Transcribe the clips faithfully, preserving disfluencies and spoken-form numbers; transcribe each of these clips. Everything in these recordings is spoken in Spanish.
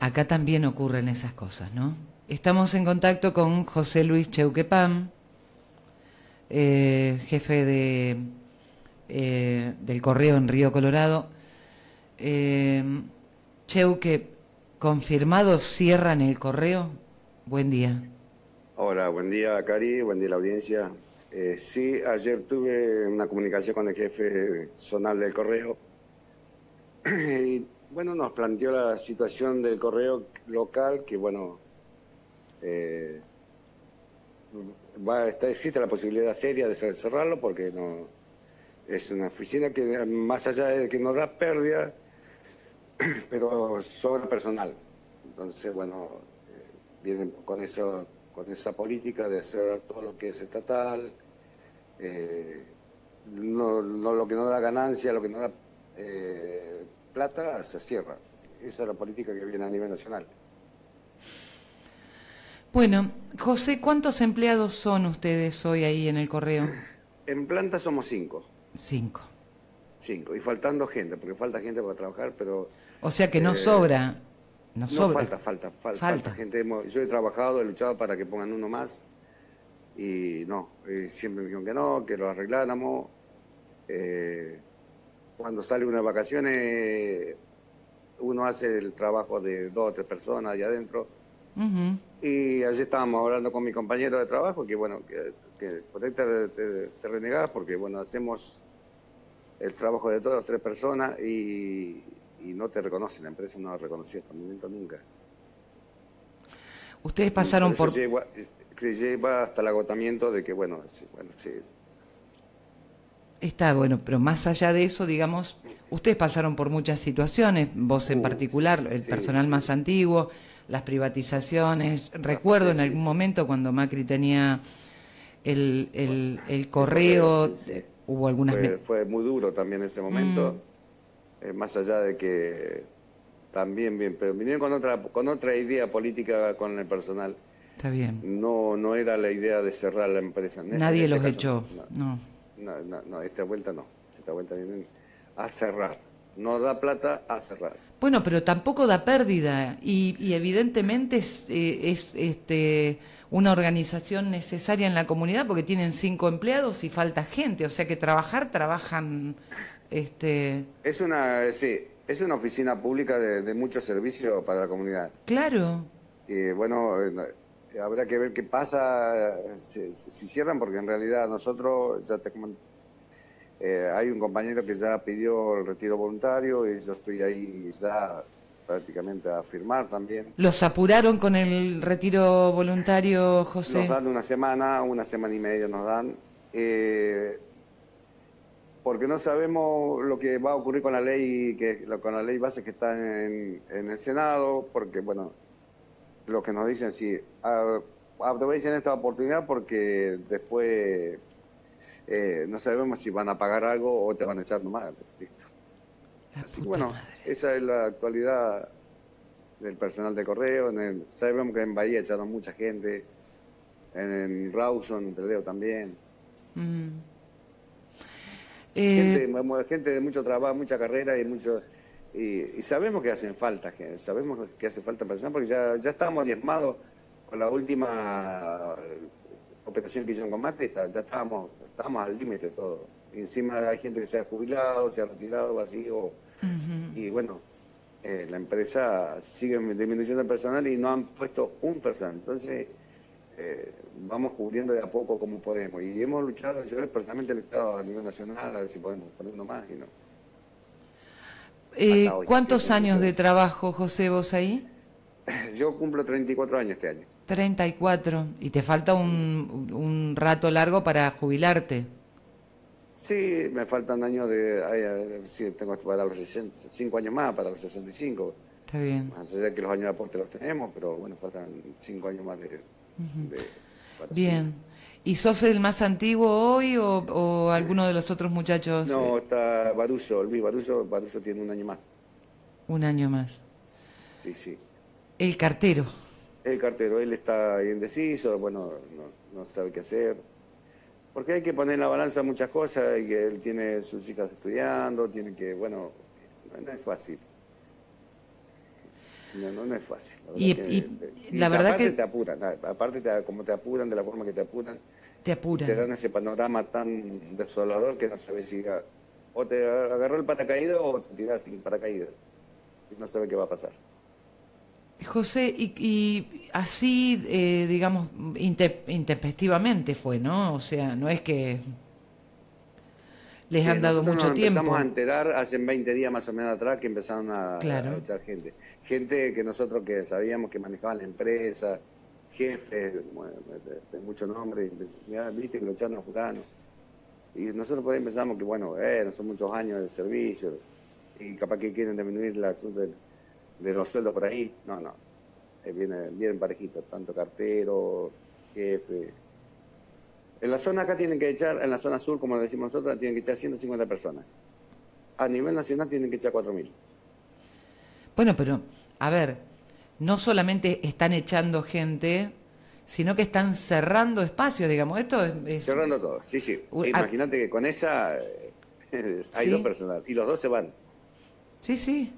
acá también ocurren esas cosas, ¿no? Estamos en contacto con José Luis Cheuquepam, eh, jefe de, eh, del Correo en Río Colorado. Eh, Cheuque, ¿confirmados cierran el Correo? Buen día. Hola, buen día, Cari, buen día la audiencia. Eh, sí, ayer tuve una comunicación con el jefe zonal del Correo y bueno, nos planteó la situación del Correo local, que bueno, eh, va, está, existe la posibilidad seria de cerrarlo porque no es una oficina que más allá de que nos da pérdida, pero sobra personal. Entonces, bueno, eh, vienen con eso, con esa política de hacer todo lo que es estatal, eh, no, no lo que no da ganancia, lo que no da eh, plata, se cierra. Esa es la política que viene a nivel nacional. Bueno, José, ¿cuántos empleados son ustedes hoy ahí en el Correo? En planta somos cinco. Cinco. Cinco, y faltando gente, porque falta gente para trabajar, pero... O sea que no eh, sobra. No, no sobra. falta, falta, falta, falta. falta gente. Yo he trabajado, he luchado para que pongan uno más, y no, eh, siempre me dijeron que no, que lo arregláramos. Eh, cuando sale una vacaciones, uno hace el trabajo de dos o tres personas allá adentro. Uh-huh. Y allí estábamos hablando con mi compañero de trabajo, que bueno, que, que por ahí te, te, te renegás, porque bueno, hacemos el trabajo de todas tres personas y, y no te reconocen, la empresa no la reconocía hasta el momento nunca. Ustedes pasaron por... por... Lleva, lleva hasta el agotamiento de que, bueno, sí, bueno, sí. Está bueno, pero más allá de eso, digamos, ustedes pasaron por muchas situaciones, vos en uh, particular, sí, el sí, personal sí. más antiguo, las privatizaciones. Recuerdo sí, en algún sí, momento sí. cuando Macri tenía el, el, el correo, sí, sí. hubo algunas... Fue, fue muy duro también ese momento, mm. eh, más allá de que también bien, pero vinieron con otra, con otra idea política con el personal. Está bien. No, no era la idea de cerrar la empresa. Nadie este los caso, echó, no. No, no, no, esta vuelta no. Esta vuelta vienen a cerrar. No da plata, a cerrar. Bueno, pero tampoco da pérdida y, y evidentemente es, eh, es este, una organización necesaria en la comunidad porque tienen cinco empleados y falta gente, o sea que trabajar, trabajan... Este... Es una, sí, es una oficina pública de, de mucho servicio para la comunidad. Claro. Y bueno, eh, habrá que ver qué pasa si, si cierran, porque en realidad nosotros, ya te comenté, Eh, hay un compañero que ya pidió el retiro voluntario y yo estoy ahí ya prácticamente a firmar también. ¿Los apuraron con el retiro voluntario, José? Nos dan una semana, una semana y media nos dan, eh, porque no sabemos lo que va a ocurrir con la ley, que con la ley base que está en, en el Senado, porque bueno, lo que nos dicen, sí, aprovechen esta oportunidad porque después... Eh, no sabemos si van a pagar algo o te van a echar nomás. Listo. Así que bueno, madre. Esa es la actualidad del personal de correo. En el, sabemos que en Bahía echaron mucha gente, en, en Rawson, en Trelew también. Mm. Eh... Gente, gente de mucho trabajo, mucha carrera y mucho... Y, y sabemos que hacen falta, que sabemos que hace falta personal porque ya, ya estamos diezmados con la última operación que hicieron con Mate, ya estábamos, estábamos al límite todo. Y encima hay gente que se ha jubilado, se ha retirado, vacío. Uh-huh. Y bueno, eh, la empresa sigue disminuyendo el personal y no han puesto un personal. Entonces, eh, vamos cubriendo de a poco como podemos. Y hemos luchado, yo personalmente he luchado a nivel nacional, a ver si podemos poner uno más y no. Eh, ¿Cuántos años de trabajo, José, vos ahí? Yo cumplo treinta y cuatro años este año. treinta y cuatro. ¿Y te falta un, un rato largo para jubilarte? Sí, me faltan años de... Ay, sí, tengo para los sesenta, cinco años más, para los sesenta y cinco. Está bien. Más allá de que los años de aporte los tenemos, pero bueno, faltan cinco años más de... Uh-huh. de bien. ¿Y sos el más antiguo hoy o, o alguno de los otros muchachos? No, está Baruso, Luis Baruso, Baruso tiene un año más. Un año más. Sí, sí. El cartero. El cartero, él está indeciso, bueno, no, no sabe qué hacer. Porque hay que poner en la balanza muchas cosas, y que él tiene sus hijas estudiando, tiene que, bueno, no es fácil. No, no, no es fácil. La verdad Y, que, y y la verdad aparte que te apuran, aparte te, como te apuran, de la forma que te apuran, te y te apuran. dan ese panorama tan desolador que no sabes si a- o te agarró el paracaídas o te tirás sin paracaídas. Y no sabes qué va a pasar. José, y, y así, eh, digamos, inte- intempestivamente fue, ¿no? O sea, no es que les Sí, han dado nosotros nos mucho empezamos a tiempo. enterar hace veinte días más o menos atrás que empezaron a, a Claro. echar gente. Gente que nosotros que sabíamos que manejaban la empresa, jefes, bueno, de, de mucho nombre, y empe- mirá, viste que lo echaron a fulano. Y nosotros por ahí pensamos que, bueno, eh, no son muchos años de servicio y capaz que quieren disminuir la sub de, de los sueldos por ahí. No, no, eh, viene bien parejito, tanto cartero, jefe. En la zona acá tienen que echar, en la zona sur, como le decimos nosotros, tienen que echar ciento cincuenta personas. A nivel nacional tienen que echar cuatro mil. Bueno, pero, a ver, no solamente están echando gente, sino que están cerrando espacios, digamos. Esto es... es- Cerrando todo, sí, sí. u- E ah, imagínate que con esa eh, hay dos sí, personas y los dos se van. sí, sí.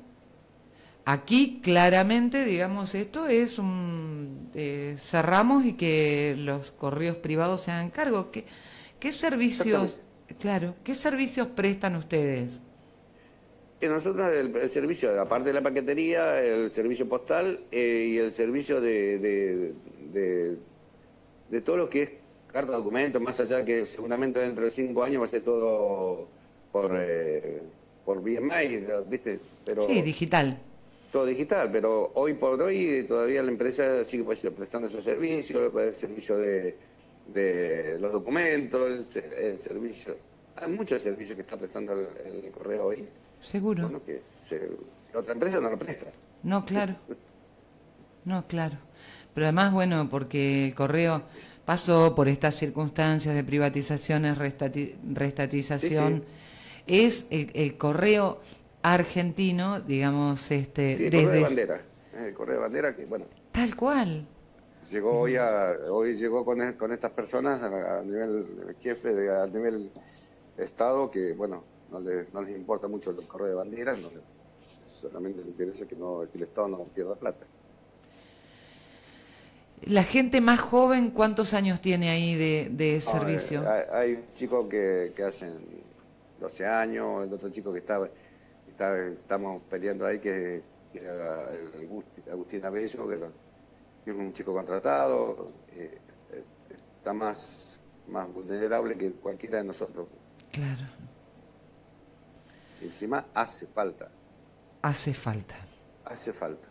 Aquí claramente, digamos, esto es un... eh, cerramos y que los correos privados se hagan cargo. ¿Qué, qué servicios, Exactamente. claro, qué servicios prestan ustedes? Y nosotros el, el servicio, aparte de la paquetería, el servicio postal eh, y el servicio de, de, de, de todo lo que es carta de documentos, más allá que seguramente dentro de cinco años va a ser todo por, eh, por vía mail, ¿viste? Sí, Pero digital. todo digital, pero hoy por hoy todavía la empresa sigue pues, prestando esos servicios, el servicio de, de los documentos, el, se- el servicio, hay muchos servicios que está prestando el, el correo hoy, Seguro. bueno, que se- otra empresa no lo presta. No, claro. No, claro. Pero además, bueno, porque el correo pasó por estas circunstancias de privatizaciones, restati- Sí, restatización, sí, es el, el correo argentino, digamos, este, sí, el correo de desde bandera, eh, el correo de bandera que, bueno, tal cual. llegó hoy a, hoy llegó con, e- con estas personas a, a nivel jefe, de, a nivel Estado, que, bueno, no les, no les importa mucho el correo de bandera, no le- solamente les interesa que, no, que el Estado no pierda plata. La gente más joven, ¿cuántos años tiene ahí de, de No, eh, servicio? hay, hay un chico que, que hacen doce años, el otro chico que estaba, está, estamos peleando ahí, que, que era el Gusti- Agustín Abello, que, lo- que es un chico contratado, eh, eh, está más, más vulnerable que cualquiera de nosotros. Claro, Y encima hace falta, hace falta. hace falta.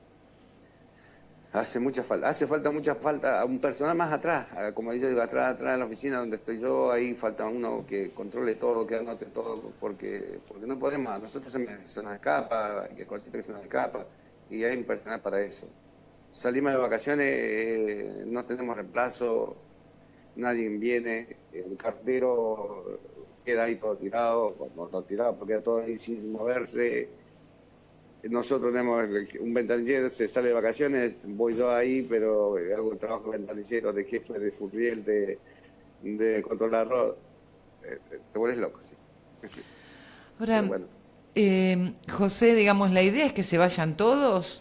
Hace mucha falta, hace falta mucha falta a un personal más atrás, a- como yo digo, atrás, atrás de la oficina donde estoy yo, ahí falta uno que controle todo, que anote todo, porque porque no podemos, a nosotros se, me- se nos escapa, hay cositas que se nos escapa, y hay un personal para eso. Salimos de vacaciones, eh, no tenemos reemplazo, nadie viene, el cartero queda ahí todo tirado, no todo tirado, porque queda todo ahí sin moverse. Nosotros tenemos el- un ventanillero, se sale de vacaciones, voy yo ahí, pero hago el trabajo de ventanillero, de jefe, de furriel, de, de controlador. Eh, eh, te vuelves loco, sí. Pero Ahora, bueno, eh, José, digamos, la idea es que se vayan todos.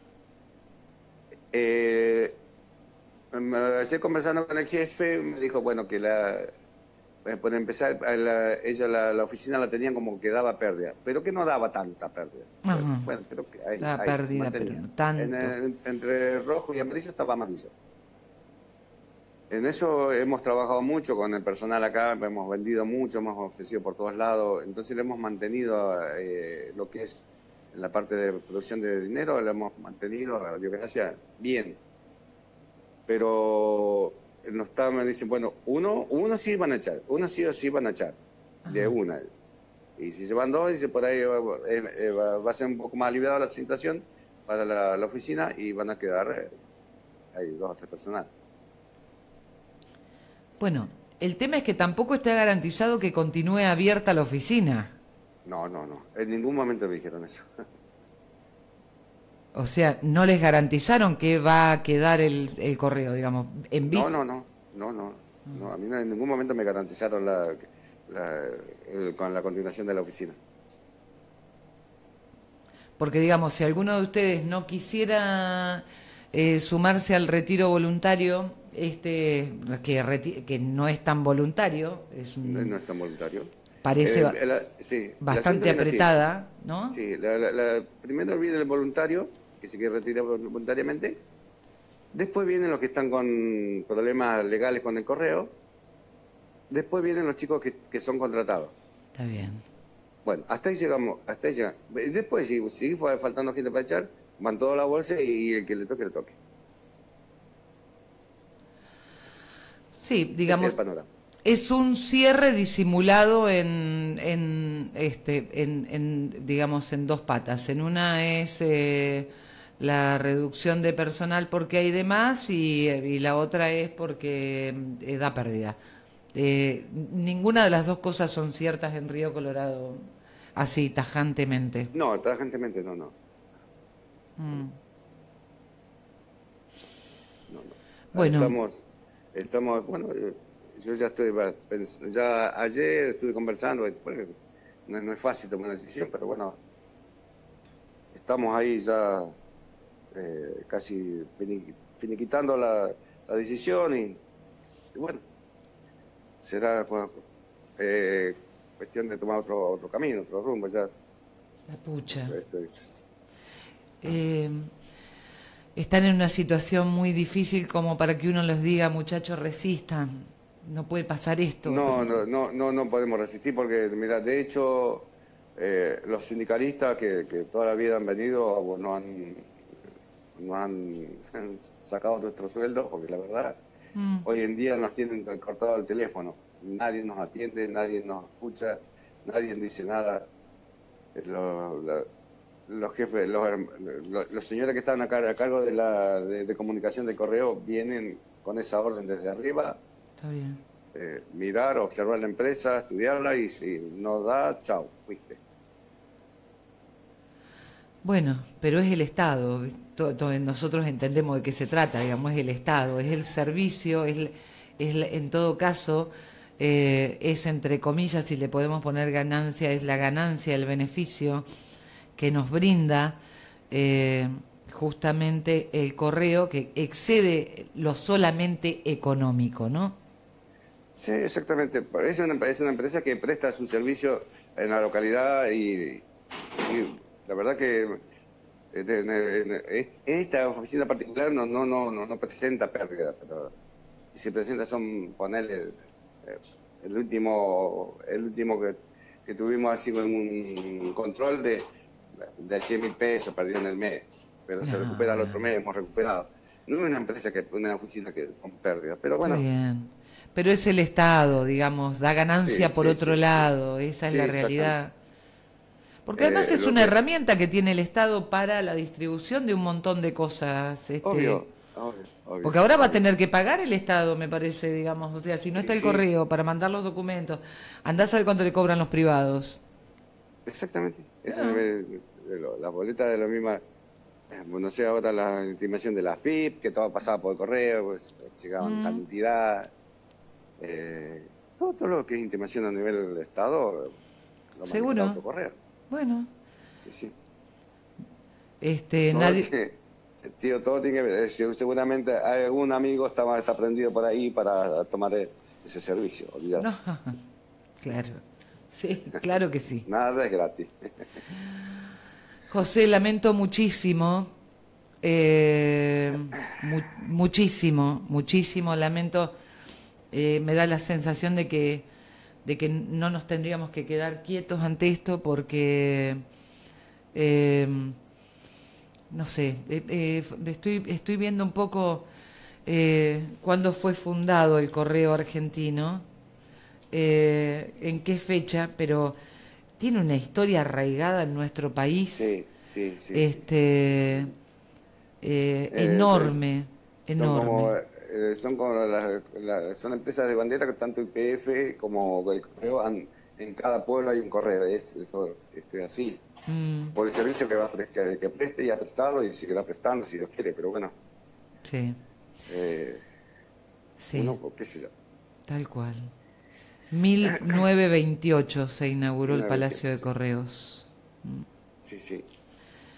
eh, me- ayer conversando con el jefe, me dijo, bueno, que la, eh, por empezar, a la- ella la, la oficina la tenían como que daba pérdida, pero que no daba tanta pérdida. Bueno, Ajá. bueno, pero que ahí, Estaba ahí, se perdida, pero mantenía. no En tanto. el- entre rojo y amarillo estaba amarillo. En eso hemos trabajado mucho con el personal acá, hemos vendido mucho, hemos ofrecido por todos lados, entonces le hemos mantenido eh, lo que es la parte de producción de dinero, lo hemos mantenido, a Dios gracias, bien. Pero nos está, me dicen, bueno, uno, uno sí van a echar, uno sí o sí van a echar, de Ajá. una. Y si se van dos, dice, por ahí va, eh, eh, va- va a ser un poco más aliviada la situación para la, la oficina y van a quedar eh, ahí dos o tres personas. Bueno, el tema es que tampoco está garantizado que continúe abierta la oficina. No, no, no, en ningún momento me dijeron eso. O sea, no les garantizaron que va a quedar el, el correo, digamos, en No, vista. no, no, no, no, no, a mí no- en ningún momento me garantizaron la, la- el- con la continuación de la oficina. Porque, digamos, si alguno de ustedes no quisiera eh, sumarse al retiro voluntario, este que, reti que no es tan voluntario, es No, un, no es tan voluntario. parece Eh, ba el, sí, bastante apretada, así, ¿no? Sí, la, la, la, primero viene el voluntario, que se quiere retirar voluntariamente. Después vienen los que están con problemas legales con el correo. Después vienen los chicos que, que son contratados. Está bien. Bueno, hasta ahí llegamos, hasta ahí llegamos. Después, si sigue faltando gente para echar, van toda la bolsa y el que le toque, le toque. Sí, digamos, es el panorama. Es un cierre disimulado en, en, este, en, en, digamos, en dos patas. En una es eh, la reducción de personal porque hay de más y, y la otra es porque eh, da pérdida. Eh, ninguna de las dos cosas son ciertas en Río Colorado, así, tajantemente. No, tajantemente no, no. Mm. No, no. Bueno. Estamos, estamos, bueno, yo ya estoy, ya ayer estuve conversando, bueno, no, no es fácil tomar una decisión, pero bueno, estamos ahí ya eh, casi finiquitando la, la decisión y, y bueno, será pues, eh, cuestión de tomar otro otro camino, otro rumbo ya. La pucha. Esto es... eh, están en una situación muy difícil como para que uno les diga, muchachos, resistan, no puede pasar esto. No, no, no, no, no podemos resistir porque, mira, de hecho, eh, los sindicalistas que, que toda la vida han venido nos han, nos han sacado nuestros sueldos, porque la verdad, mm. hoy en día nos tienen cortado el teléfono. Nadie nos atiende, nadie nos escucha, nadie dice nada. Lo, lo, los jefes, los, los, los señores que están acá a cargo de la de, de comunicación de correo vienen con esa orden desde arriba. Está bien. Eh, mirar, observar la empresa, estudiarla y si no da, chao, fuiste. Bueno, pero es el Estado. Todo, todo, nosotros entendemos de qué se trata, digamos, es el Estado, es el servicio, es, es en todo caso, eh, es entre comillas, si le podemos poner ganancia, es la ganancia, el beneficio que nos brinda eh, justamente el correo, que excede lo solamente económico, ¿no? Sí, exactamente. Es una, es una empresa que presta su servicio en la localidad y, y la verdad que esta oficina particular no no no no, no presenta pérdida, pero si presenta son ponerle el último el último que, que tuvimos así con un control de de cien mil pesos perdió en el mes, pero no. Se recupera el otro mes, hemos recuperado. No es una empresa que una oficina que con pérdida, pero bueno. Está bien. Pero es el Estado, digamos, da ganancia sí, por sí, otro sí, lado, sí. Esa es sí, la realidad. Porque además eh, es una que... herramienta que tiene el Estado para la distribución de un montón de cosas. Este... Obvio, obvio, obvio. Porque ahora obvio. va a tener que pagar el Estado, me parece, digamos. O sea, si no está el correo para mandar los documentos, andás a ver cuánto le cobran los privados. Exactamente. Esa es la boleta de la misma... No sé, ahora la intimación de la F I P, que todo pasaba por el correo, pues llegaban mm. cantidad... Eh, todo, todo lo que es intimación a nivel del Estado lo seguro por correo. Bueno sí, sí. este todo nadie que, tío todo tiene que ver, seguramente algún amigo está, está prendido por ahí para tomar ese servicio, olvidate. No, claro, sí, claro que sí. Nada es gratis. José, lamento muchísimo eh, mu muchísimo muchísimo lamento. Eh, me da la sensación de que, de que no nos tendríamos que quedar quietos ante esto porque, eh, no sé, eh, eh, estoy, estoy viendo un poco eh, cuándo fue fundado el Correo Argentino, eh, en qué fecha, pero tiene una historia arraigada en nuestro país, sí, sí, sí, este, sí, sí, sí. Eh, eh, enorme, es, enorme. Como, son como las, las, son empresas de bandera que tanto I P F como el correo han, en cada pueblo hay un correo, es, eso, este, así mm. por el servicio que va que, que preste y ha prestado y sigue prestando si Dios quiere, pero bueno sí, eh, sí. Uno, qué sé yo. Tal cual. mil novecientos veintiocho se inauguró el Palacio de Correos. Sí, sí.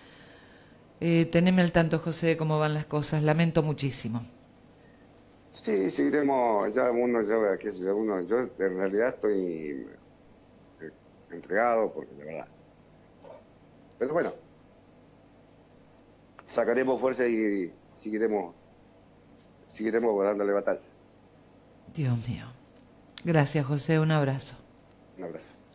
Eh, teneme al tanto, José, de cómo van las cosas. Lamento muchísimo. Sí, seguiremos, ya uno, ya, qué sé yo, uno, yo en realidad estoy eh, entregado, porque la verdad. Pero bueno, sacaremos fuerza y seguiremos, seguiremos dándole batalla. Dios mío. Gracias, José. Un abrazo. Un abrazo.